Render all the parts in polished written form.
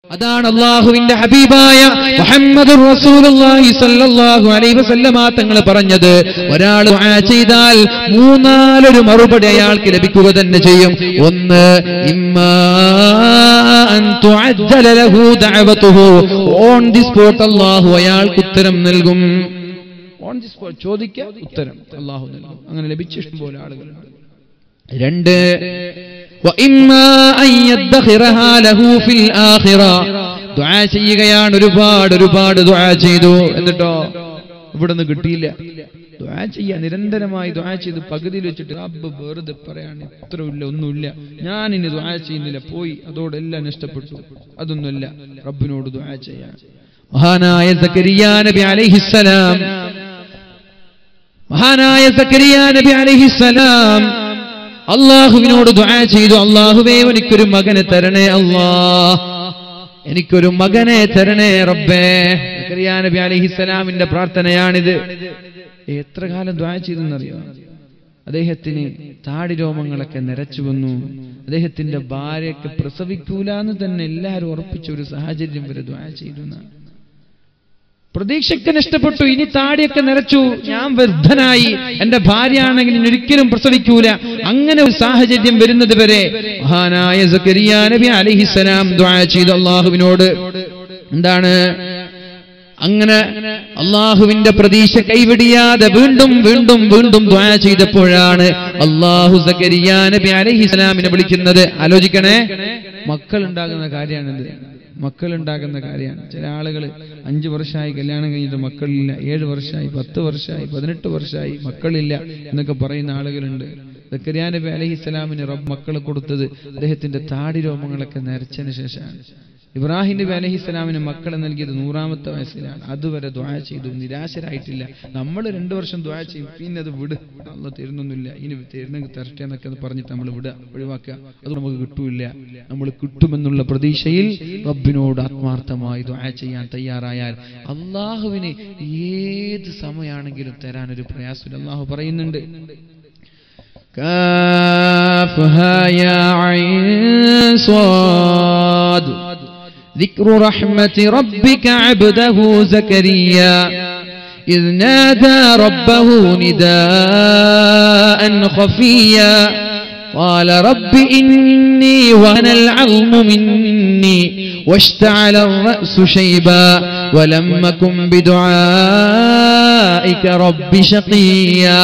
അതാണ് അല്ലാഹുവിന്റെ ഹബീബായ മുഹമ്മദുർ റസൂലുള്ളാഹി സ്വല്ലല്ലാഹു അലൈഹി വസല്ലമ തങ്ങൾ പറഞ്ഞത്, ഒരാൾ ദുആ ചെയ്താൽ മൂന്നാലൊരു മറുപടി അയാൾക്ക് ലഭിക്കുക തന്നെ ചെയ്യും. ഒന്ന്, ഇമ്മാ അൻ തുഅജ്ജല ലഹു ദഅവതുഹു, ഓൺ ദി സ്പോട്ട് അല്ലാഹു അയാൾക്ക് ഉത്തരം നൽകും. ഓൺ ദി സ്പോട്ട് ചോദിക്കുക, ഉത്തരം അല്ലാഹു നൽകും. അങ്ങനെ ലഭിച്ച ഇഷ്ടം പോലെ ആളുകളുണ്ട്. രണ്ട്, ദുആ ചെയ്യുകയാണ്, ഒരുപാട് ദുആ ചെയ്തു, എന്നിട്ടോ ഇവിടുന്ന് കിട്ടിയില്ല. ദുആ ചെയ്യാ, നിരന്തരമായി ദുആ ചെയ്ത് പകുതിയിൽ വെച്ചിട്ട് റബ്ബ് വെറുതെ പറയാണ്, ഇത്രയില്ല, ഒന്നുമില്ല, ഞാൻ ഇനി ദുആ ചെയ്യുന്നില്ല, പോയി, അതോടെല്ലാം നഷ്ടപ്പെട്ടു. അതൊന്നുമില്ല, റബ്ബിനോട് ദുആ ചെയ്യാൻ. മഹാനായ സക്കരിയ നബി അലൈഹിസ്സലാം, അല്ലാഹുവിനോട് ദുആ ചെയ്തു, അല്ലാഹുവേ എനിക്കൊരു മകനെ തരണേ, അല്ലാഹ് എനിക്കൊരു മകനെ തരണേ റബ്ബേ. സക്കരിയ നബി അലൈഹിസ്സലാമിന്റെ പ്രാർത്ഥനയാണിത്. എത്ര കാലം ദുആ ചെയ്തെന്നറിയോ? അദ്ദേഹത്തിന് താടി രോമങ്ങളൊക്കെ നിരച്ചു വന്നു. അദ്ദേഹത്തിന്റെ ഭാര്യയ്ക്ക് പ്രസവിക്കൂല എന്ന് തന്നെ എല്ലാവരും ഉറപ്പിച്ച ഒരു സാഹചര്യം വരെ ദുആ ചെയ്തു. പ്രതീക്ഷയ്ക്ക് നഷ്ടപ്പെട്ടു, ഇനി താടിയൊക്കെ നിറച്ചു, ഞാൻ വൃദ്ധനായി, എന്റെ ഭാര്യ ആണെങ്കിൽ ഇനി ഒരിക്കലും പ്രസവിക്കൂല. അങ്ങനെ ഒരു സാഹചര്യം വരുന്നത് വരെ മഹാനായ സക്കരിയ നബി അലൈഹിസ്സലാം ദുആ ചെയ്തു അല്ലാഹുവിനോട്. എന്താണ്? അങ്ങനെ അല്ലാഹുവിന്റെ പ്രതീക്ഷ കൈവിടിയാതെ വീണ്ടും വീണ്ടും വീണ്ടും ദുആ ചെയ്തപ്പോഴാണ് അല്ലാഹു സക്കരിയ നബി അലൈഹിസ്സലാമിനെ വിളിക്കുന്നത്. ആലോചിക്കണേ, മക്കൾ ഉണ്ടാകുന്ന കാര്യമാണിത്. മക്കളുണ്ടാകുന്ന കാര്യമാണ്. ചില ആളുകൾ 5 വർഷമായി കല്യാണം കഴിഞ്ഞിട്ട് മക്കളില്ല, 7 വർഷമായി, 10 വർഷമായി, 18 വർഷമായി മക്കളില്ല എന്നൊക്കെ പറയുന്ന ആളുകളുണ്ട്. സക്കരിയ നബി അലൈഹിസ്സലാമിന് റബ്ബ് മക്കളെ കൊടുത്തത് അദ്ദേഹത്തിന്റെ താടി രോമങ്ങളൊക്കെ നരച്ചതിന് ശേഷമാണ്. ഇബ്രാഹിം നബി അലൈഹിസ്സലാമിന് മക്കളെ നൽകിയത് 100ാമത്തെ വയസ്സിലാണ്. അതുവരെ ദുആ ചെയ്തു, നിരാശരായിട്ടില്ല. നമ്മൾ 2 വർഷം ദുആ ചെയ്യും, പിന്നെ അത് വിട്, അല്ലാഹു തരുന്നൊന്നുമില്ല, ഇനി തരുന്നെങ്കിൽ തരട്ടെ എന്നൊക്കെ പറഞ്ഞിട്ട് നമ്മൾ ഒഴിവാക്കുക. അത് നമുക്ക് കിട്ടൂല. നമ്മൾ കിട്ടുമെന്നുള്ള പ്രതീക്ഷയിൽ റബ്ബിനോട് ആത്മാർത്ഥമായി ദുആ ചെയ്യാൻ തയ്യാറായാൽ അല്ലാഹുവിന് ഏത് സമയമാണെങ്കിലും തരാൻ ഒരു പ്രയാസമില്ല. അല്ലാഹു പറയുന്നുണ്ട്, കാഫ്ഹാ യാ ഐൻ സ്വാദ് ذكر رحمة ربك عبده زكريا إذ نادى ربه نداء خفيا قال رب إني وهن العظم مني واشتعل الرأس شيبا ولم أكن بدعائك رب شقيا.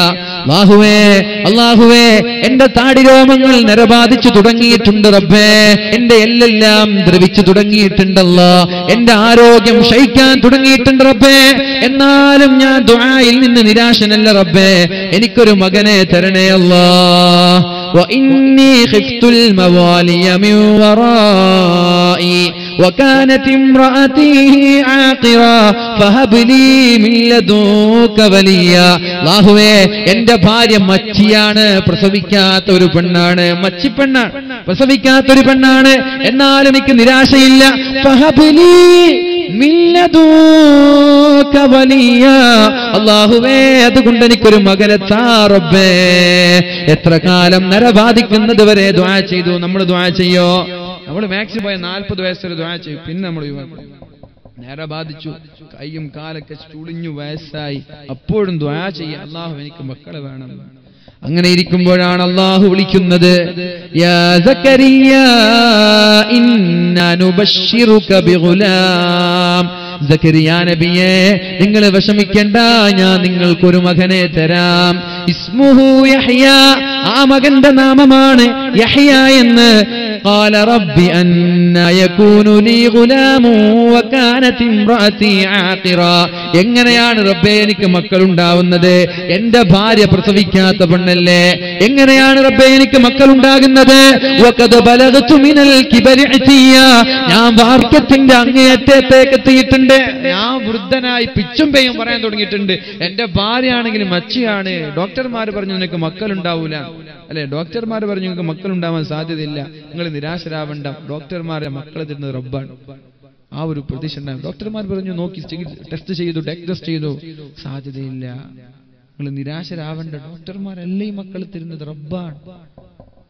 അല്ലാഹുവേ എന്റെ താടിരോമങ്ങൾ നരബാധിച്ചു തുടങ്ങിയിട്ടുണ്ട് റബ്ബേ, എന്റെ എല്ലെല്ലാം ദ്രവിച്ചു തുടങ്ങിയിട്ടുണ്ടല്ലോ, എന്റെ ആരോഗ്യം ക്ഷയിക്കാൻ തുടങ്ങിയിട്ടുണ്ട് റബ്ബേ. എന്നാലും ഞാൻ ദുആയിൽ നിന്ന് നിരാശനല്ല റബ്ബേ, എനിക്കൊരു മകനെ തരണേ അല്ലാഹ്. وإني خفت الموالي من ورائي وكانت امرأتي عاقرا فهب لي من لدنك وليا. അല്ലാഹുവേ എന്റെ ഭാര്യ മച്ചിയാണ്, പ്രസവിക്കാത്ത ഒരു പെണ്ണാണ്, മച്ചിപ്പെണ്ണാണ്, പ്രസവിക്കാത്ത ഒരു പെണ്ണാണ്. എന്നാലും എനിക്ക് നിരാശയില്ല. ഫഹബ് ലീ മിൻ ലദുക വലിയാ. അല്ലാഹുവേ അതുകൊണ്ട് എനിക്കൊരു മകനെ താ റബ്ബേ. എത്ര കാലം നരബാധിക്കുന്നത് വരെ ദുആ ചെയ്തു. നമ്മൾ ദുആ ചെയ്യോ? നമ്മൾ മാക്സിമം പോയ 40 വയസ്സ് വരെ ദുആ ചെയ്യും, പിന്നെ നമ്മൾ നേരെ ബാധിച്ചു, കൈയും കാലൊക്കെ ചുളിഞ്ഞു, വയസ്സായി, അപ്പോഴും ദുആ ചെയ്യ, അല്ലാഹു എനിക്ക് മക്കളെ വേണം. അങ്ങനെ ഇരിക്കുമ്പോഴാണ് അല്ലാഹു വിളിക്കുന്നത്, യാ സക്കരിയ ഇന്നാ നുബശ്ശിറുക ബിഗുലാം. സക്കരിയ നബിയെ, നിങ്ങൾ വിഷമിക്കേണ്ട, ഞാൻ നിങ്ങൾക്കൊരു മകനെ തരാം. ഇസ്മുഹു യഹ്യ, ആ മകന്റെ നാമമാണ് യഹ്യ എന്ന്. قال رب أنى يكون لي غلام وكانت امرأتي عاقرا. എങ്ങനെയാണ് റബ്ബേ എനിക്ക് മക്കൾ ഉണ്ടാവുന്നത്? എന്റെ ഭാര്യ പ്രസവിക്കാത്ത പെണ്ണല്ലേ, എങ്ങനെയാണ് റബ്ബേ എനിക്ക് മക്കൾ ഉണ്ടാകുന്നത്? വഖദ് ബലഗതു മിനൽ കിബരി അതിയ, ഞാൻ വാർദ്ധക്യത്തിന്റെ അങ്ങേയറ്റത്തേക്ക് എത്തിയിട്ടുണ്ട്, ഞാൻ വൃദ്ധനായി പിച്ചും പേയും പറയാൻ തുടങ്ങിയിട്ടുണ്ട്. എന്റെ ഭാര്യ ആണെങ്കിൽ മച്ചിയാണ്. ഡോക്ടർമാർ പറഞ്ഞു നിനക്ക് മക്കൾ ഉണ്ടാവൂല, അല്ലെ? ഡോക്ടർമാർ പറഞ്ഞു നിങ്ങൾക്ക് മക്കൾ ഉണ്ടാവാൻ സാധ്യതയില്ല, നിങ്ങൾ നിരാശരാവണ്ട, ഡോക്ടർമാരെ മക്കളെ തരുന്നത് റബ്ബാണ്. ആ ഒരു പ്രതീക്ഷ ഉണ്ടാകും. ഡോക്ടർമാർ പറഞ്ഞു, നോക്കി ടെസ്റ്റ് ചെയ്തു, ടെസ്റ്റ് ചെയ്തു, സാധ്യതയില്ല, നിങ്ങൾ നിരാശരാവണ്ട, ഡോക്ടർമാരല്ലേ ഈ മക്കളെ തരുന്നത്, റബ്ബാണ്.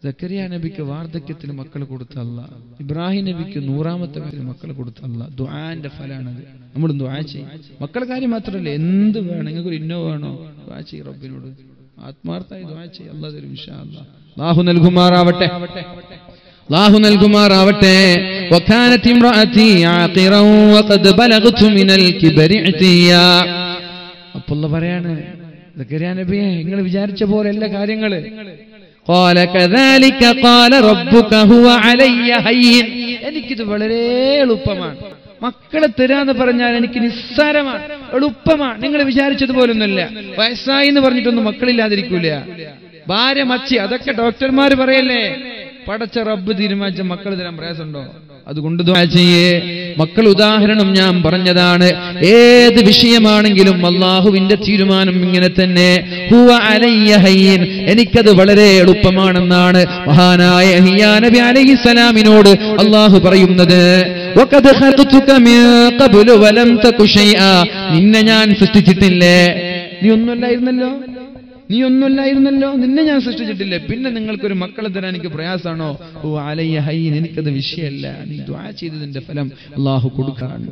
സക്കരിയ നബിക്ക് വാർദ്ധക്യത്തിൽ മക്കളെ കൊടുത്ത അല്ലാഹ്, ഇബ്രാഹിം നബിക്ക് 100ാമത്തെ വയസ്സിൽ മക്കളെ കൊടുത്ത അല്ലാഹ്. ദുആന്റെ ഫലാണത്. നമ്മൾ ദുആ ചെയ്യും. മക്കളുടെ കാര്യം മാത്രമല്ല, എന്ത് വേണം, നിങ്ങൾക്ക് ഒരു ഇന്നോ വേണോ, ദുആ ചെയ്യും റബ്ബിനോട്, ആത്മാർത്ഥമായി ദുആ ചെയ്യും. അല്ലാഹു തരും ഇൻഷാ അല്ലാഹ്. അല്ലാഹു നൽകുമാറാവട്ടെ, അല്ലാഹു നൽകുമാറാവട്ടെ. വകാനത് ഇംറഅതി ആഖിറൻ വഖദ് ബലഗ്തു മിനൽ കിബരി ഇതിയാ. അപ്പോൾ അല്ലാഹു പറയാണ്, സക്കരിയ നബിയെ നിങ്ങൾ വിചാരിച്ച പോലെ എല്ലാ കാര്യങ്ങള്. ഖാല കദാലിക ഖാല റബ്ബുക ഹുവ അലയ്യ ഹയ്യിൻ. എനിക്കിത് വളരെ എളുപ്പമാണ്. മക്കളെ തരാന്ന് പറഞ്ഞാൽ എനിക്ക് നിസ്സാരമാണ്, എളുപ്പമാണ്. നിങ്ങൾ വിചാരിച്ചതുപോലൊന്നുമല്ല. വയസ്സായി എന്ന് പറഞ്ഞിട്ടൊന്നും മക്കളില്ലാതിരിക്കൂല. ഭാര്യ മച്ചി അതൊക്കെ ഡോക്ടർമാര് പറയല്ലേ. പടച്ച റബ്ബ് തീരുമാനിച്ച മക്കൾ തരാൻ പ്രയാസമുണ്ടോ? അതുകൊണ്ട് ദുആ ചെയ്യേ. മക്കൾ ഉദാഹരണം ഞാൻ പറഞ്ഞതാണ്. ഏത് വിഷയമാണെങ്കിലും അല്ലാഹുവിന്റെ തീരുമാനം ഇങ്ങനെ തന്നെ. ഹുവ അലയ്യ ഹയ്യിൻ, എനിക്കത് വളരെ എളുപ്പമാണെന്നാണ് മഹാനായ യഹ്യാ നബി അലൈഹിസ്സലാമിനോട് അല്ലാഹു പറയുന്നത്. വഖദ് ഖലഖതുക മിൻ ഖബ്ലു വലം തകു ശൈആ. നിന്നെ ഞാൻ സൃഷ്ടിച്ചിട്ടില്ലേ, നീ ഒന്നുമില്ലായിരുന്നല്ലോ, നിന്നെ ഞാൻ സൃഷ്ടിച്ചിട്ടില്ലേ, പിന്നെ നിങ്ങൾക്കൊരു മക്കളെ തരാൻ എനിക്ക് പ്രയാസമാണോ? ഓ അലയ്യ ഹയ്യിൻ, എനിക്കത് വിഷയമല്ല. നീ ദുആ ചെയ്തതിന്റെ ഫലം അല്ലാഹു കൊടുക്കാണ്.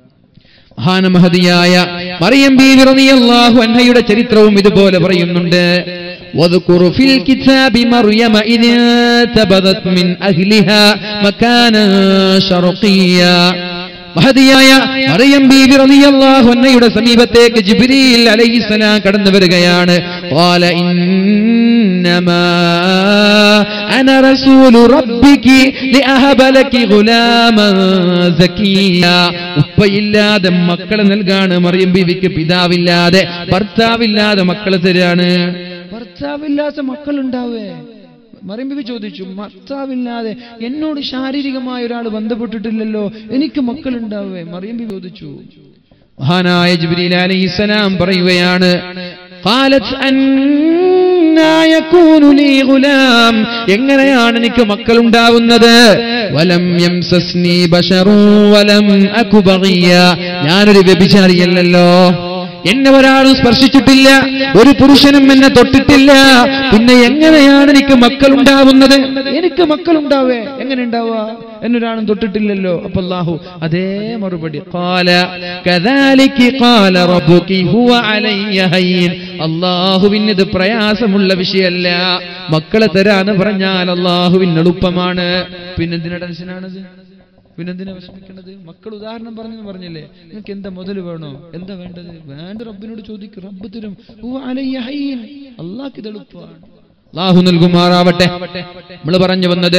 മഹാനമഹദിയായ മറിയം ബീവി റളിയല്ലാഹു അൻഹയുടെ ചരിത്രവും ഇതുപോലെ പറയുന്നുണ്ട്. വദ്കുർ ഫിൽ കിതാബി മറിയമ ഇദ് തബദത് മിൻ അഹ്ലിഹാ മകാനൻ ശർഖിയ്യാ. മഹദിയായ മറിയം ബീവി റളിയല്ലാഹു അൻഹയുടെ സമീപത്തേക്ക് ജിബ്രീൽ അലൈഹിസ്സലാം കടന്നു വരികയാണ്. ഖാല ഇന്നമാ അന റസൂലു റബ്ബികി ലിഅഹബ ലകി ഗുലാമൻ സകിയ്യാ. ഉപ്പയില്ലാതെ മക്കളെ നൽകാണ് മറിയം ബീവിക്ക്. പിതാവില്ലാതെ ഭർത്താവില്ലാതെ മക്കളെ തരാണ്. ഭർത്താവില്ലാത്ത മക്കളുണ്ടാവേ? മറിയം ബീവി ചോദിച്ചു, ഭർത്താവില്ലാതെ എന്നോട് ശാരീരികമായ ഒരാൾ ബന്ധപ്പെട്ടിട്ടില്ലല്ലോ, എനിക്ക് മക്കളുണ്ടാവേ? മറിയം ബീവി ചോദിച്ചു. മഹാനായ ജിബ്രീൽ അലൈഹിസ്സലാം പറയുകയാണ്, ഖാലത് അന്നാ യകൂനു ലീ ഗുലാം, എങ്ങനെയാണ് എനിക്ക് മക്കളുണ്ടാവുന്നത്? വലം യംസസ്നി ബശറു വലം അകു ബഗിയ, ഞാനൊരു വ്യഭിചാരിയല്ലല്ലോ, എന്നെ ഒരാളും സ്പർശിച്ചിട്ടില്ല, ഒരു പുരുഷനും എന്നെ തൊട്ടിട്ടില്ല, പിന്നെ എങ്ങനെയാണ് എനിക്ക് മക്കളുണ്ടാവുന്നത്? എനിക്ക് മക്കളുണ്ടാവേ? എങ്ങനെ ഉണ്ടാവുക? എന്നൊരാളും തൊട്ടിട്ടില്ലല്ലോ. അപ്പൊ അല്ലാഹു അതേ മറുപടി, ഖാല കദാലിക ഖാല റബ്ബുകി ഹുവ അലയ്യ ഹയ്യിൻ. അല്ലാഹുവിന് ഇത് പ്രയാസമുള്ള വിഷയമല്ല. മക്കളെ തരാന്ന് പറഞ്ഞാൽ അല്ലാഹുവിന് എളുപ്പമാണ്. പിന്നെന്തിനാ ടെൻഷനാണത്? പിന്നെന്തിനാ വിഷമിക്കേണ്ടത്? മക്കൾ ഉദാഹരണം പറഞ്ഞില്ലേ, നിങ്ങൾക്ക് എന്താ മുതൽ വേണോ, എന്താ വേണ്ടത്? വേണ്ട റബ്ബിനോട് ചോദിക്കും, റബ്ബ് തരും. അല്ലാഹ്ക്ക് ഇത് എളുപ്പമാണ്. അല്ലാഹു നൽകുമാറാവട്ടെ. നമ്മൾ പറഞ്ഞു വന്നത്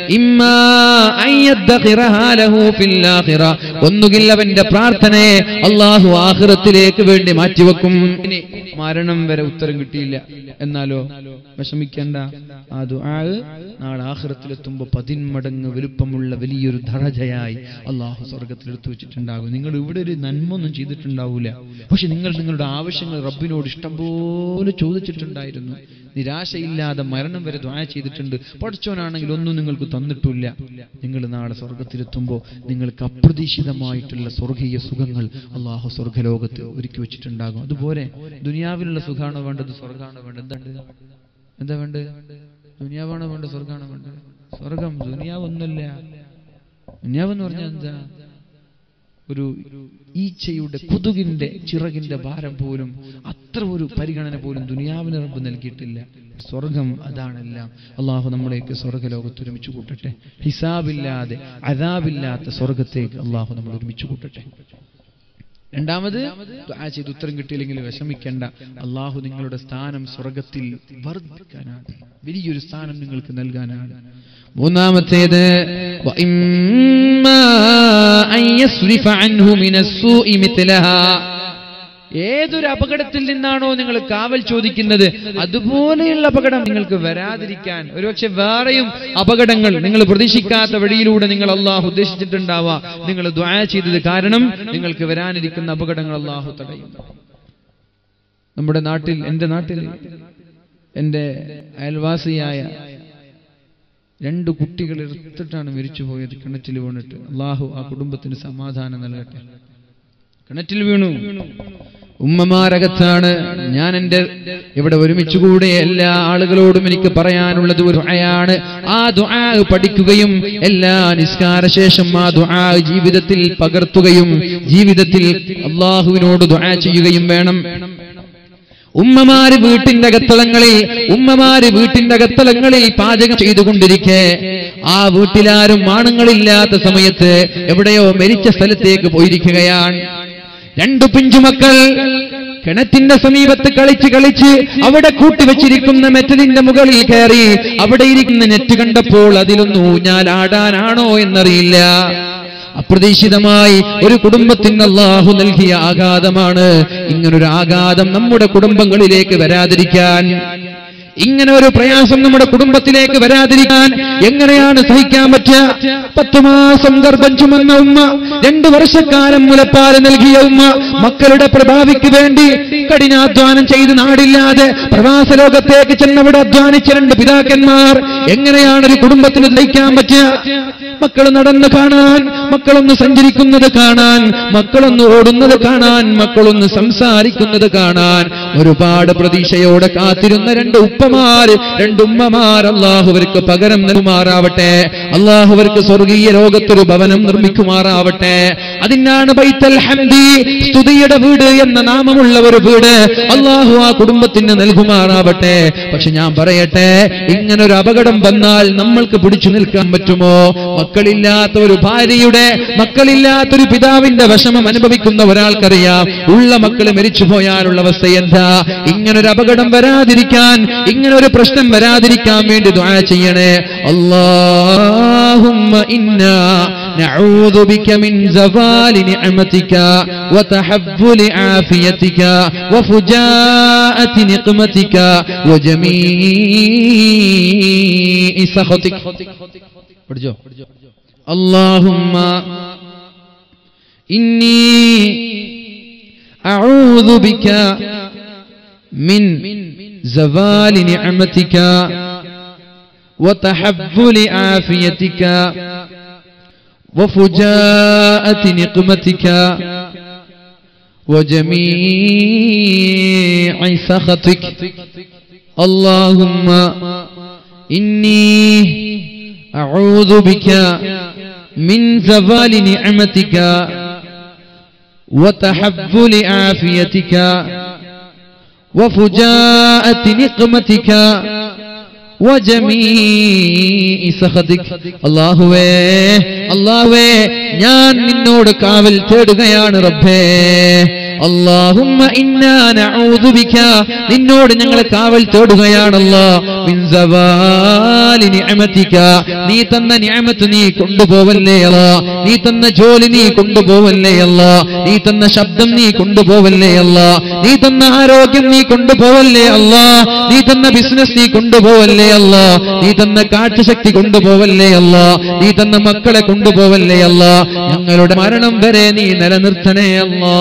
ഒന്നുകിൽ അവന്റെ പ്രാർത്ഥനയെ അല്ലാഹു ആഖിറത്തിലേക്ക് വേണ്ടി മാറ്റിവെക്കും. ഇനി മരണം വരെ ഉത്തരം കിട്ടിയില്ല എന്നാലോ വിഷമിക്കേണ്ട. ആ ദുആ നാളെ ആഖിറത്തിലെത്തുമ്പോൾ 10 മടങ്ങ് വലുപ്പമുള്ള വലിയൊരു ദറജയായി അല്ലാഹു സ്വർഗ്ഗത്തിൽ എടുത്തു വെച്ചിട്ടുണ്ടാകും. നിങ്ങൾ ഇവിടെ ഒരു നന്മ ഒന്നും ചെയ്തിട്ടുണ്ടാവൂല, പക്ഷെ നിങ്ങൾ നിങ്ങളുടെ ആവശ്യങ്ങൾ റബ്ബിനോട് ഇഷ്ടം പോലെ ചോദിച്ചിട്ടുണ്ടായിരുന്നു. നിരാശയില്ലാതെ മരണം വരെ ദുആ ചെയ്തിട്ടുണ്ട്. പഠിച്ചവനാണെങ്കിൽ ഒന്നും നിങ്ങൾക്ക് തന്നിട്ടില്ല. നിങ്ങൾ നാളെ സ്വർഗ്ഗത്തിലെത്തുമ്പോൾ നിങ്ങൾക്ക് അപ്രതീക്ഷിതമായിട്ടുള്ള സ്വർഗീയ സുഖങ്ങൾ അല്ലാഹു സ്വർഗ്ഗലോകത്ത് ഒരുക്കി വെച്ചിട്ടുണ്ടാകും. അതുപോലെ ദുനിയാവിലുള്ള സുഖാണോ വേണ്ടത്, സ്വർഗ്ഗാണോ വേണ്ടത്? എന്താ വേണ്ടത്? ദുനിയാവാണോ വേണ്ടത്, സ്വർഗ്ഗാണോ വേണ്ടത്? സ്വർഗം. ദുനിയാവൊന്നുമില്ല. ദുനിയാവെന്ന് പറഞ്ഞാൽ എന്താ? ഒരു ഈച്ചയുടെ കൊതുകിന്റെ ചിറകിന്റെ ഭാരം പോലും, അത്ര ഒരു പരിഗണന പോലും ദുനിയാവിന് റബ്ബ് നൽകിയിട്ടില്ല. സ്വർഗം അതാണെല്ലാം. അള്ളാഹു നമ്മളേക്ക് സ്വർഗ്ഗലോകത്ത് ഒരുമിച്ച് കൂട്ടട്ടെ. ഹിസാബില്ലാതെ അദാബില്ലാത്ത സ്വർഗത്തേക്ക് അള്ളാഹു നമ്മൾ ഒരുമിച്ച് കൂട്ടട്ടെ. രണ്ടാമത്, ദുആ ചെയ്ത് ഉത്തരം കിട്ടിയില്ലെങ്കിൽ വിഷമിക്കേണ്ട. അള്ളാഹു നിങ്ങളുടെ സ്ഥാനം സ്വർഗത്തിൽ വർദ്ധിക്കാനാണ്, വലിയൊരു സ്ഥാനം നിങ്ങൾക്ക് നൽകാനാണ്. മൂന്നാമത്തേത്, ഏതൊരു അപകടത്തിൽ നിന്നാണോ നിങ്ങൾ കാവൽ ചോദിക്കുന്നത് അതുപോലെയുള്ള അപകടം നിങ്ങൾക്ക് വരാതിരിക്കാൻ, ഒരുപക്ഷെ വേറെയും അപകടങ്ങൾ നിങ്ങൾ പ്രതീക്ഷിക്കാത്ത വഴിയിലൂടെ നിങ്ങൾ അള്ളാഹു ഉദ്ദേശിച്ചിട്ടുണ്ടാവാം. നിങ്ങൾ ദുആ ചെയ്തത് കാരണം നിങ്ങൾക്ക് വരാനിരിക്കുന്ന അപകടങ്ങൾ അള്ളാഹു തടയും. നമ്മുടെ നാട്ടിൽ, എൻ്റെ നാട്ടിൽ എൻ്റെ അയൽവാസിയായ 2 കുട്ടികൾ എടുത്തിട്ടാണ് മരിച്ചുപോയത്, കിണറ്റിൽ വീണിട്ട്. അള്ളാഹു ആ കുടുംബത്തിന് സമാധാനം നൽകട്ടെ. കിണറ്റിൽ വീണു. ഉമ്മമാരകത്താണ്. ഞാൻ എന്റെ ഇവിടെ ഒരുമിച്ചുകൂടെ എല്ലാ ആളുകളോടും എനിക്ക് പറയാനുള്ളത് ഒരു ദുആയാണ്. ആ ദുആ പഠിക്കുകയും എല്ലാ നിസ്കാരശേഷം ആ ദുആ ജീവിതത്തിൽ പകർത്തുകയും ജീവിതത്തിൽ അല്ലാഹുവിനോട് ദുആ ചെയ്യുകയും വേണം. ഉമ്മമാര് വീട്ടിന്റെ അകത്തളങ്ങളിൽ പാചകം ചെയ്തുകൊണ്ടിരിക്കെ ആ വീട്ടിലാരും ആണുങ്ങളില്ലാത്ത സമയത്ത് എവിടെയോ മരിച്ച സ്ഥലത്തേക്ക് പോയിരിക്കുകയാണ്. 2 പിഞ്ചുമക്കൾ കിണറ്റിന്റെ സമീപത്ത് കളിച്ച് അവിടെ കൂട്ടിവെച്ചിരിക്കുന്ന മെറ്റലിന്റെ മുകളിൽ കയറി അവിടെ ഇരിക്കുന്ന നെറ്റ് കണ്ടപ്പോൾ അതിലൊന്ന് ഊഞ്ഞാലാടാനാണോ എന്നറിയില്ല. അപ്രതീക്ഷിതമായി ഒരു കുടുംബത്തിന് അല്ലാഹു നൽകിയ ആഘാതമാണ്. ഇങ്ങനൊരു ആഘാതം നമ്മുടെ കുടുംബങ്ങളിലേക്ക് വരാതിരിക്കാൻ, ഇങ്ങനെ ഒരു പ്രയാസം നമ്മുടെ കുടുംബത്തിലേക്ക് വരാതിരിക്കാൻ എങ്ങനെയാണ് സഹിക്കാൻ പറ്റുക? 10 മാസം ഗർഭം ചുമന്ന ഉമ്മ, 2 വർഷക്കാലം മുലപ്പാൽ നൽകിയ ഉമ്മ, മക്കളുടെ പ്രഭാവിക്ക് വേണ്ടി കഠിനാധ്വാനം ചെയ്ത് നാടില്ലാതെ പ്രവാസ ലോകത്തേക്ക് ചെന്നവിടെ അധ്വാനിച്ച 2 പിതാക്കന്മാർ, എങ്ങനെയാണ് ഒരു കുടുംബത്തിന് സഹിക്കാൻ പറ്റുക? മക്കൾ നടന്നു കാണാൻ, മക്കളൊന്ന് സഞ്ചരിക്കുന്നത് കാണാൻ, മക്കളൊന്ന് ഓടുന്നത് കാണാൻ, മക്കളൊന്ന് സംസാരിക്കുന്നത് കാണാൻ ഒരുപാട് പ്രതീക്ഷയോടെ കാത്തിരുന്ന 2 ഉമ്മമാർ അല്ലാഹുവർക്ക് പകരം നൽകുമാറാവട്ടെ. അല്ലാഹുവർക്ക് സ്വർഗീയ ലോകത്തൊരു ഭവനം നിർമ്മിക്കുമാറാവട്ടെ. അതിനാണ് ബൈത്തുൽ ഹംദി, സ്തുതിയുടെ വീട് എന്ന നാമമുള്ള ഒരു വീട് അല്ലാഹു ആ കുടുംബത്തിന് നൽകുമാറാവട്ടെ. പക്ഷെ ഞാൻ പറയട്ടെ, ഇങ്ങനൊരു അപകടം വന്നാൽ നമ്മൾക്ക് പിടിച്ചു നിൽക്കാൻ പറ്റുമോ? മക്കളില്ലാത്ത ഒരു ഭാര്യയുടെ, മക്കളില്ലാത്തൊരു പിതാവിന്റെ വിഷമം അനുഭവിക്കുന്ന ഒരാൾക്കറിയാം. ഉള്ള മക്കൾ മരിച്ചു പോയാലുള്ള അവസ്ഥ എന്താ? ഇങ്ങനൊരു അപകടം വരാതിരിക്കാൻ, ഇങ്ങനൊരു പ്രശ്നം വരാതിരിക്കാൻ വേണ്ടി ദുആ ചെയ്യണേ. അല്ലാഹുമ്മ ഇന്നാ നഊദു ബിക മിൻ സവാലി നിഅമതിക വതഹവ്വുലി ആഫിയതിക വഫുജാഅതി നിഖ്മതിക വജമീഇ സഖതിക. പഠിച്ചോ? അല്ലാഹുമ്മ ഇന്നി അഊദു ബിക മിൻ زوال نعمتك وتحول عافيتك وفجاءة نقمتك وجميع سخطك. اللهم إني أعوذ بك من زوال نعمتك وتحول عافيتك وفجاءة نقمتك وجميع سخطك. അല്ലാഹുവേ ഞാൻ നിന്നോട് കാവൽ തേടുകയാണ് റബ്ബേ. അല്ലാഹുമ്മ ഇന്നാ നഊദു ബിക, നിന്നോട് ഞങ്ങൾ കാവൽ തേടുകയാണല്ലോ. മിൻ സവാലി നിഅമതിക, നീ തന്ന നിഅമത്ത് നീ കൊണ്ടുപോവല്ലേ അല്ലാ. നീ തന്ന ജോലി നീ കൊണ്ടുപോവല്ലേ അല്ലാ. നീ തന്ന ശബ്ദം നീ കൊണ്ടുപോവല്ലേ അല്ലാ. നീ തന്ന ആരോഗ്യം നീ കൊണ്ടുപോവല്ലേ അല്ലാ. നീ തന്ന ബിസിനസ് നീ കൊണ്ടുപോവല്ലേ അല്ലാ. നീ തന്ന കാഴ്ചശക്തി കൊണ്ടുപോവല്ലേ അല്ലാ. നീ തന്ന മക്കളെ കൊണ്ടുപോവല്ലേ അല്ലാ. ഞങ്ങളുടെ മരണം വരെ നീ നിലനിർത്തണേ അല്ലാ.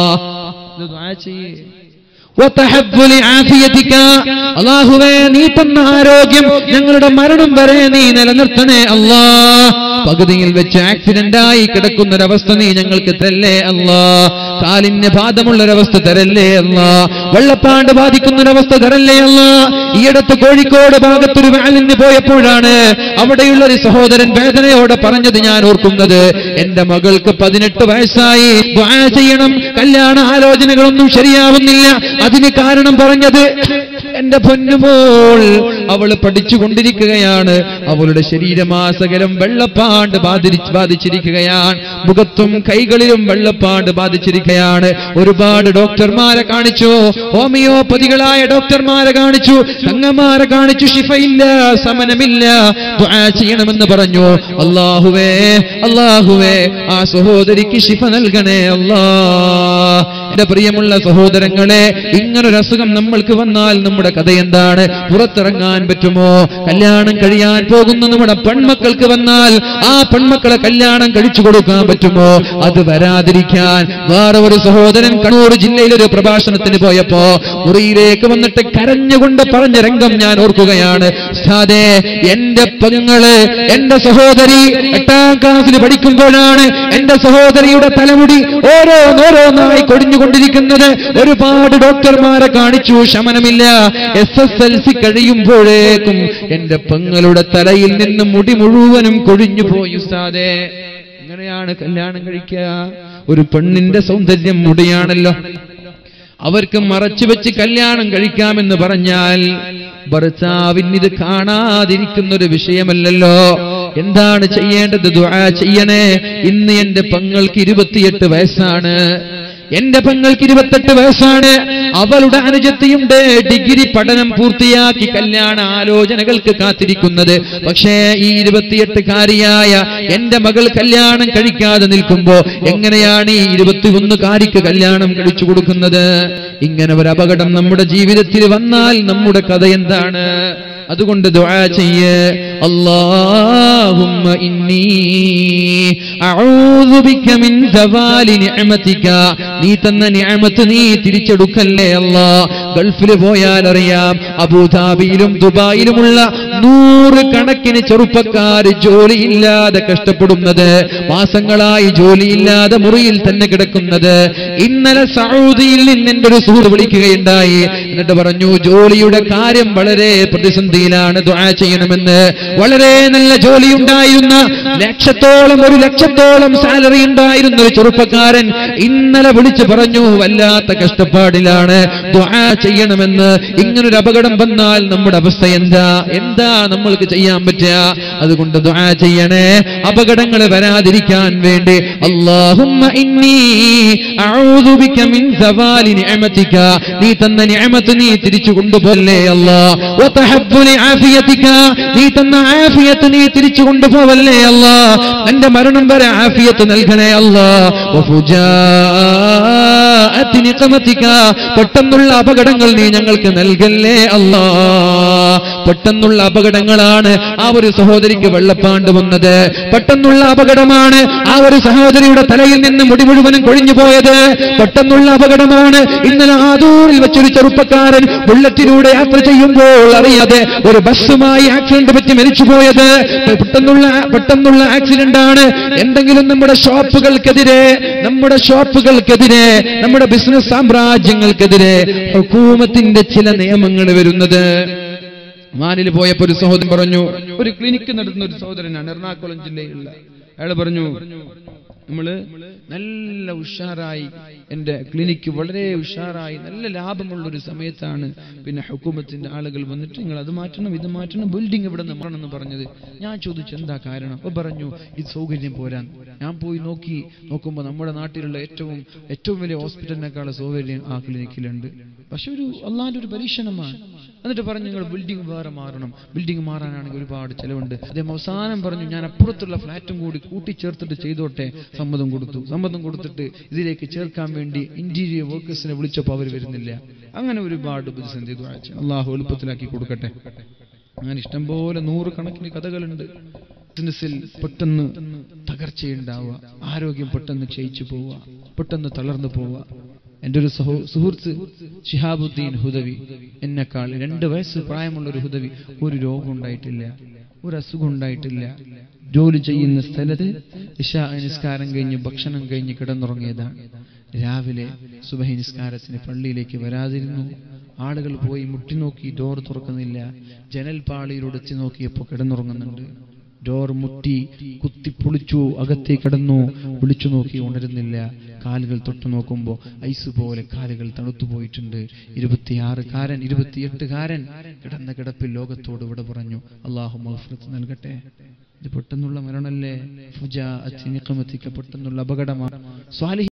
അല്ലാഹുവേ നീ തന്ന ആരോഗ്യം ഞങ്ങളുടെ മരണം വരെ നീ നിലനിർത്തണേ അല്ലാ. പകുതിയിൽ വെച്ച് ആക്സിഡന്റായി കിടക്കുന്നൊരവസ്ഥ നീ ഞങ്ങൾക്ക് തരല്ലേ അല്ലാ. കാലിന് ബാധമുള്ളൊരവസ്ഥ തരല്ലേ അല്ലാ. വെള്ളപ്പാണ്ട് ബാധിക്കുന്നൊരവസ്ഥ തരല്ലേ അല്ലാ. ഈയടുത്ത് കോഴിക്കോട് ഭാഗത്തൊരു വാലിന് പോയപ്പോഴാണ് അവിടെയുള്ള ഒരു സഹോദരൻ വേദനയോടെ പറഞ്ഞത് ഞാൻ ഓർക്കുന്നത്. എന്റെ മകൾക്ക് 18 വയസ്സായി, ദുആ ചെയ്യണം, കല്യാണ ആലോചനകളൊന്നും ശരിയാവുന്നില്ല. അതിന് കാരണം പറഞ്ഞത് എന്റെ പൊന്നുമോൾ അവള് പഠിച്ചുകൊണ്ടിരിക്കുകയാണ്, അവളുടെ ശരീരമാസകലം വെള്ളപ്പാണ്ട് ബാധിച്ചിരിക്കുകയാണ്, മുഖത്തും കൈകളിലും വെള്ളപ്പാണ്ട് ബാധിച്ചിരിക്കുകയാണ്. ഒരുപാട് ഡോക്ടർമാരെ കാണിച്ചു, ഹോമിയോപ്പതികളായ ഡോക്ടർമാരെ കാണിച്ചു, തങ്ങന്മാരെ കാണിച്ചു, ശിഫയില്ല, ശമനമില്ല, ദുആ ചെയ്യണമെന്ന് പറഞ്ഞു. അല്ലാഹുവേ ആ സഹോദരിക്ക് ശിഫ നൽകണേ അല്ലാ. എന്റെ പ്രിയമുള്ള സഹോദരങ്ങളെ, ഇങ്ങനൊരു അസുഖം നമ്മൾക്ക് വന്നാൽ നമ്മുടെ കഥ എന്താണ്? പുറത്തിറങ്ങാൻ പറ്റുമോ? കല്യാണം കഴിയാൻ പോകുന്ന നമ്മുടെ പെൺമക്കൾക്ക് വന്നാൽ ആ പെൺമക്കളെ കല്യാണം കഴിച്ചു കൊടുക്കാൻ പറ്റുമോ? അത് വരാതിരിക്കാൻ വേറെ ഒരു സഹോദരൻ കണ്ണൂർ ജില്ലയിലൊരു പ്രഭാഷണത്തിന് പോയപ്പോ മുറിയിലേക്ക് വന്നിട്ട് കരഞ്ഞുകൊണ്ട് പറഞ്ഞ രംഗം ഞാൻ ഓർക്കുകയാണ്. ഉസ്താദേ, എന്റെ പെങ്ങള്, എന്റെ സഹോദരി 8ാം ക്ലാസ്സിൽ പഠിക്കുമ്പോഴാണ് എന്റെ സഹോദരിയുടെ തലമുടി ഓരോന്നോരോന്നായി കൊടിഞ്ഞുകൊണ്ടിരിക്കുന്നത്. ഒരുപാട് ഡോക്ടർമാരെ കാണിച്ചു, ശമനമില്ല. SSLC കഴിയുമ്പോഴേക്കും എന്റെ പെങ്ങളുടെ തലയിൽ നിന്ന് മുടി മുഴുവനും കൊഴിഞ്ഞു പോയി. ഉസ്താദേ, എങ്ങനെയാണ് കല്യാണം കഴിക്കുക? ഒരു പെണ്ണിന്റെ സൗന്ദര്യം മുടിയാണല്ലോ. അവർക്ക് മറച്ചു വെച്ച് കല്യാണം കഴിക്കാമെന്ന് പറഞ്ഞാൽ ഭർത്താവിന് ഇത് കാണാതിരിക്കുന്നൊരു വിഷയമല്ലല്ലോ. എന്താണ് ചെയ്യേണ്ടത്? ദുആ ചെയ്യണേ. ഇന്ന് എന്റെ പെങ്ങൾക്ക് 28 വയസ്സാണ്. എന്റെ പെങ്ങൾക്ക് 28 വയസ്സാണ്. അവളുടെ അനുജത്തിയുണ്ട്, ഡിഗ്രി പഠനം പൂർത്തിയാക്കി കല്യാണ ആലോചനകൾക്ക് കാത്തിരിക്കുന്നത്. പക്ഷേ ഈ 28-കാരിയായ എന്റെ മകൾ കല്യാണം കഴിക്കാതെ നിൽക്കുമ്പോ എങ്ങനെയാണ് ഈ 21-കാരിക്ക് കല്യാണം കഴിച്ചു കൊടുക്കുന്നത്? ഇങ്ങനെ ഒരു അപകടം നമ്മുടെ ജീവിതത്തിൽ വന്നാൽ നമ്മുടെ കഥ എന്താണ്? അതുകൊണ്ട് ദുആ ചെയ്യ്. അല്ലാഹുമ്മ ഇന്നി അഊദു ബിക മിൻ സവാലി നിഅമതിക. നീ തന്ന നിഅമത്ത് നീ തിരിച്ചെടുക്കല്ലേ അല്ലാ. ഗൾഫിൽ പോയാൽ അറിയാം, അബുദാബിയിലും ദുബായിലുമുള്ള 100 കണക്കിന് ചെറുപ്പക്കാർ ജോലിയില്ലാതെ കഷ്ടപ്പെടുന്നത്, മാസങ്ങളായി ജോലിയില്ലാതെ മുറിയിൽ തന്നെ കിടക്കുന്നത്. ഇന്നലെ സൗദിയിൽ നിന്ന് എന്റെ ഒരു സുഹൃത്ത് വിളിക്കുകയുണ്ടായി. എന്നിട്ട് പറഞ്ഞു, ജോലിയുടെ കാര്യം വളരെ പ്രതിസന്ധിയിലാണ്, ദുആ ചെയ്യണമെന്ന്. വളരെ നല്ല ജോലി ഉണ്ടായിരുന്ന, 1 ലക്ഷത്തോളം സാലറി ഉണ്ടായിരുന്ന ഒരു ചെറുപ്പക്കാരൻ ഇന്നലെ വിളിച്ചു പറഞ്ഞു, വല്ലാത്ത കഷ്ടപ്പാടിലാണ്, ദുആ ചെയ്യണമെന്ന്. ഇങ്ങനൊരു അപകടം വന്നാൽ നമ്മുടെ അവസ്ഥ എന്താ നമ്മൾക്ക് ചെയ്യാൻ പറ്റുക? അതുകൊണ്ട് ദുആ ചെയ്യണേ, അപകടങ്ങൾ വരാതിരിക്കാൻ വേണ്ടി. അല്ലാഹുമ്മ ഇന്നി അഊദു ബിക മിൻ സവാലി നിഅമതിക. നീ തന്ന നിഅമത്ത് നീ തിരിച്ചു കൊണ്ടുപോകല്ലേ അല്ലാ. വതഹബ്ബുലി ആഫിയതിക. നീ തന്ന ആഫിയത്ത് നീ തിരിച്ചു കൊണ്ടുപോവല്ലേ അല്ലാ. എന്റെ മരണം വരെ ആഫിയത്ത് നൽകണേ അല്ലാ. വഫുജാഅതി നിഖമതിക. പെട്ടെന്നുള്ള അപകടങ്ങൾ നീ ഞങ്ങൾക്ക് നൽകല്ലേ അല്ലാ. പെട്ടെന്നുള്ള അപകടങ്ങളാണ് ആ ഒരു സഹോദരിക്ക് വെള്ളപ്പാണ്ട് വന്നത്. പെട്ടെന്നുള്ള അപകടമാണ് ആ ഒരു സഹോദരിയുടെ തലയിൽ നിന്ന് മുടി മുഴുവനും കൊഴിഞ്ഞു പോയത്. പെട്ടെന്നുള്ള അപകടമാണ് ഇന്നലെ ആദൂരിൽ വെച്ചൊരു ചെറുപ്പക്കാരൻ ബുള്ളറ്റിലൂടെ യാത്ര ചെയ്യുമ്പോൾ അറിയാതെ ഒരു ബസ്സുമായി ആക്സിഡന്റ് പറ്റി മരിച്ചുപോയത്. പെട്ടെന്നുള്ള ആക്സിഡന്റ് ആണ്. എന്തെങ്കിലും നമ്മുടെ ഷോപ്പുകൾക്കെതിരെ, നമ്മുടെ ബിസിനസ് സാമ്രാജ്യങ്ങൾക്കെതിരെ ഹുകൂമത്തിന്റെ ചില നിയമങ്ങൾ വരുന്നത്. മാനിൽ പോയപ്പോ ഒരു സഹോദരൻ പറഞ്ഞു, ഒരു ക്ലിനിക്ക് നടത്തുന്ന ഒരു സഹോദരനാണ്, എറണാകുളം ജില്ലയിലുള്ള. അയാൾ പറഞ്ഞു, നമ്മള് നല്ല ഉഷാറായി, എന്റെ ക്ലിനിക്ക് വളരെ ഉഷാറായി നല്ല ലാഭമുള്ളൊരു സമയത്താണ് പിന്നെ ഹുകൂമത്തിന്റെ ആളുകൾ വന്നിട്ട് നിങ്ങൾ അത് മാറ്റണം, ഇത് മാറ്റണം, ബിൽഡിംഗ് ഇവിടെ നിന്ന് മാറണമെന്ന് പറഞ്ഞത്. ഞാൻ ചോദിച്ചു, എന്താ കാരണം? അപ്പൊ പറഞ്ഞു, ഇത് സൗകര്യം പോരാൻ. ഞാൻ പോയി നോക്കുമ്പോ നമ്മുടെ നാട്ടിലുള്ള ഏറ്റവും വലിയ ഹോസ്പിറ്റലിനേക്കാൾ സൗകര്യം ആ ക്ലിനിക്കിലുണ്ട്. പക്ഷെ അള്ളാന്റെ ഒരു പരീക്ഷണമാണ്. എന്നിട്ട് പറഞ്ഞു, നിങ്ങൾ ബിൽഡിംഗ് വേറെ മാറണം. ബിൽഡിംഗ് മാറാനാണെങ്കിൽ ഒരുപാട് ചെലവുണ്ട്. അദ്ദേഹം അവസാനം പറഞ്ഞു, ഞാൻ അപ്പുറത്തുള്ള ഫ്ലാറ്റും കൂടി കൂട്ടിച്ചേർത്തിട്ട് ചെയ്തോട്ടെ. സമ്മതം കൊടുത്തിട്ട് ഇതിലേക്ക് ചേർക്കാൻ വേണ്ടി ഇന്റീരിയർ വർക്കേഴ്സിനെ വിളിച്ചപ്പോൾ അവർ വരുന്നില്ല. അങ്ങനെ ഒരുപാട് പ്രതിസന്ധി. അള്ളാഹു എളുപ്പത്തിലാക്കി കൊടുക്കട്ടെ. അങ്ങനെ ഇഷ്ടംപോലെ 100 കണക്കിന് കഥകളുണ്ട്. ബിസിനസ്സിൽ പെട്ടെന്ന് തകർച്ചയുണ്ടാവുക, ആരോഗ്യം പെട്ടെന്ന് ക്ഷയിച്ചു പോവുക, പെട്ടെന്ന് തളർന്നു പോവുക. എൻ്റെ ഒരു സുഹൃത്ത് ശിഹാബുദ്ദീൻ ഹുദവി, എന്നെക്കാൾ 2 വയസ്സ് പ്രായമുള്ള ഒരു ഹുദവി, ഒരു രോഗം ഉണ്ടായിട്ടില്ല, ഒരു അസുഖം ഉണ്ടായിട്ടില്ല. ജോലി ചെയ്യുന്ന സ്ഥലത്ത് ഇശാ നിസ്കാരം കഴിഞ്ഞ് ഭക്ഷണം കഴിഞ്ഞ് കിടന്നുറങ്ങിയതാണ്. രാവിലെ സുബഹി നിസ്കാരത്തിന് പള്ളിയിലേക്ക് വരാതിരുന്നു. ആളുകൾ പോയി മുട്ടിനോക്കി, ഡോർ തുറക്കുന്നില്ല. ജനൽപാളിയിലൂടെ എത്തി നോക്കിയപ്പോൾ കിടന്നുറങ്ങുന്നുണ്ട്. ഡോർ മുട്ടി കുത്തിപ്പൊളിച്ചു, അകത്തേക്ക് കിടന്നു. വിളിച്ചു നോക്കി, ഉണരുന്നില്ല. കാലുകൾ തൊട്ടു നോക്കുമ്പോൾ ഐസ് പോലെ കാലുകൾ തണുത്തുപോയിട്ടുണ്ട്. 28-കാരൻ കിടന്ന കിടപ്പിൽ ലോകത്തോട് വിട പറഞ്ഞു. അല്ലാഹു മഗ്ഫിറത്ത് നൽകട്ടെ. ഇത് പെട്ടെന്നുള്ള മരണല്ലേ? ഫുജാഅത്തി നിഖമതിക, പെട്ടെന്നുള്ള അപകടമാണ്.